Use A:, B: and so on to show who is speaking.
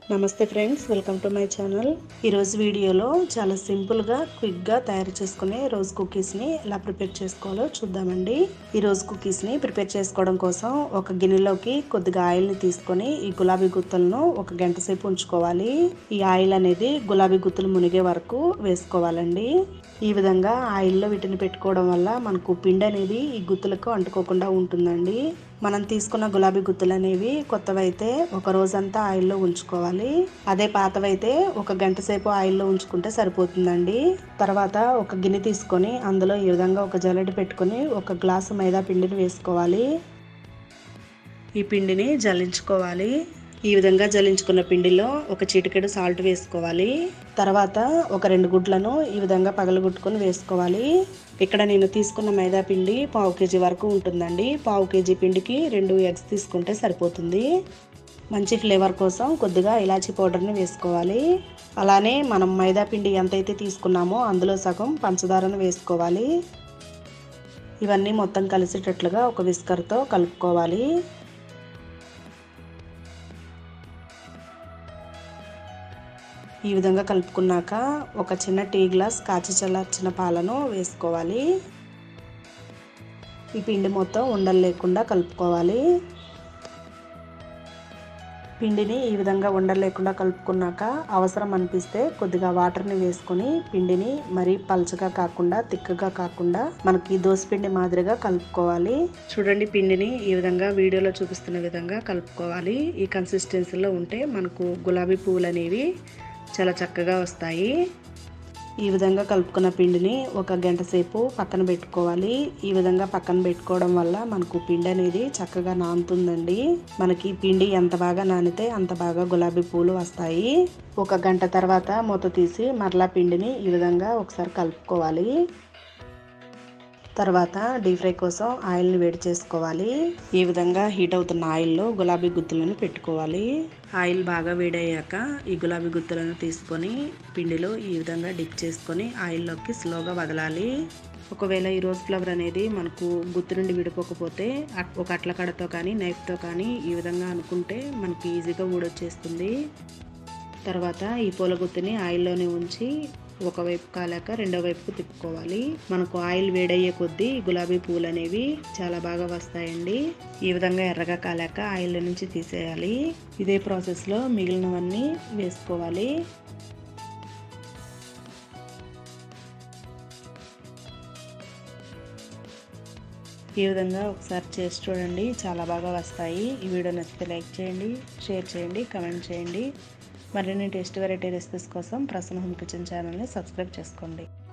A: నమస్తే friends, welcome to my channel. ఈరోజు వీడియోలో చాలా సింపుల్గా క్విక్గా తయారు చేసుకునే రోజ్ కుకీస్ని ఎలా ప్రిపేర్ చేసుకోవాలో చూద్దామండి. ఈ రోజ్ కుకీస్ని ప్రిపేర్ చేసుకోవడం కోసం ఒక గిన్నెలోకి కొద్దిగా ఆయిల్ని తీసుకొని ఈ గులాబీ గుత్తలను ఒక గంట సేపు ఉంచుకోవాలి. ఈ ఆయిల్ అనేది గులాబీ గుత్తులు మునిగే వరకు వేసుకోవాలండి. ఈ విధంగా ఆయిల్లో వీటిని పెట్టుకోవడం వల్ల మనకు పిండి అనేది ఈ గుత్తులకు అంటుకోకుండా ఉంటుందండి. మనం తీసుకున్న గులాబీ గుత్తులు అనేవి కొత్తవైతే ఒక రోజంతా ఆయిల్లో ఉంచుకోవాలి. అదే పాతవైతే ఒక గంట సేపు ఆయిల్లో ఉంచుకుంటే సరిపోతుందండి. తర్వాత ఒక గిన్నె తీసుకొని అందులో ఈ విధంగా ఒక జల్లెడ పెట్టుకొని ఒక గ్లాసు మైదా పిండిని వేసుకోవాలి. ఈ పిండిని జల్లించుకోవాలి. ఈ విధంగా జల్లించుకున్న పిండిలో ఒక చిటికెడు సాల్ట్ వేసుకోవాలి. తర్వాత ఒక 2 గుడ్లను ఈ విధంగా పగలగొట్టుకొని వేసుకోవాలి. ఇక్కడ నేను తీసుకున్న మైదా పిండి 1/2 కేజీ వరకు ఉంటుందండి. 1/2 కేజీ పిండికి 2 ఎగ్స్ తీసుకుంటే సరిపోతుంది. మంచి ఫ్లేవర్ కోసం కొద్దిగా ఇలాచీ పౌడర్ని వేసుకోవాలి. అలానే మనం మైదా పిండి ఎంతైతే తీసుకున్నామో అందులో సగం పంచదారను వేసుకోవాలి. ఇవన్నీ మొత్తం కలిసేటట్లుగా ఒక విస్కర్తో కలుపుకోవాలి. ఈ విధంగా కలుపుకున్నాక ఒక చిన్న టీ గ్లాస్ కాచి చల్లార్చిన పాలను వేసుకోవాలి. ఈ పిండి మొత్తం ఉండలు లేకుండా కలుపుకోవాలి. పిండిని ఈ విధంగా ఉండలు లేకుండా కలుపుకున్నాక అవసరం అనిపిస్తే కొద్దిగా వాటర్ని వేసుకొని పిండిని మరీ పల్చగా కాకుండా తిక్కగా కాకుండా మనకి దోసపిండి మాదిరిగా కలుపుకోవాలి. చూడండి, పిండిని ఈ విధంగా వీడియోలో చూపిస్తున్న విధంగా కలుపుకోవాలి. ఈ కన్సిస్టెన్సీలో ఉంటే మనకు గులాబీ పువ్వులు అనేవి చాలా చక్కగా వస్తాయి. ఈ విధంగా కలుపుకున్న పిండిని ఒక గంట సేపు పక్కన పెట్టుకోవాలి. ఈ విధంగా పక్కన పెట్టుకోవడం వల్ల మనకు పిండి అనేది చక్కగా నానుతుందండి. మనకి పిండి ఎంత బాగా నానితే అంత బాగా గులాబీ పూలు వస్తాయి. ఒక గంట తర్వాత మూత తీసి మరలా పిండిని ఈ విధంగా ఒకసారి కలుపుకోవాలి. తర్వాత డీప్ ఫ్రై కోసం ఆయిల్ని వేడి చేసుకోవాలి. ఈ విధంగా హీట్ అవుతున్న ఆయిల్లో గులాబీ గుత్తులను పెట్టుకోవాలి. ఆయిల్ బాగా వేడయ్యాక ఈ గులాబీ గుత్తులను తీసుకొని పిండిలో ఈ విధంగా డిప్ చేసుకొని ఆయిల్లోకి స్లోగా వదలాలి. ఒకవేళ ఈ రోజ్ ఫ్లవర్ అనేది మనకు గుత్తు నుండి విడిపోకపోతే ఒక అట్లకడతో కానీ నైఫ్తో కానీ ఈ విధంగా అనుకుంటే మనకి ఈజీగా ఊడొచ్చేస్తుంది. తర్వాత ఈ పూల గుత్తిని ఆయిల్లోనే ఉంచి ఒకవైపు కాలాక రెండో వైపుకు తిప్పుకోవాలి. మనకు ఆయిల్ వేడయ్యే కొద్దీ గులాబీ పూలు అనేవి చాలా బాగా వస్తాయండి. ఈ విధంగా ఎర్రగా కాలాక ఆయిల్ నుంచి తీసేయాలి. ఇదే ప్రాసెస్లో మిగిలినవన్నీ వేసుకోవాలి. ఈ విధంగా ఒకసారి చేసి చూడండి, చాలా బాగా వస్తాయి. ఈ వీడియో నచ్చితే లైక్ చేయండి, షేర్ చేయండి, కామెంట్ చేయండి. మరిన్ని టేస్ట్ వెరైటీ రెసిపీస్ కోసం ప్రసన్న హోమ్ కిచెన్ ఛానల్ని సబ్స్క్రైబ్ చేసుకోండి.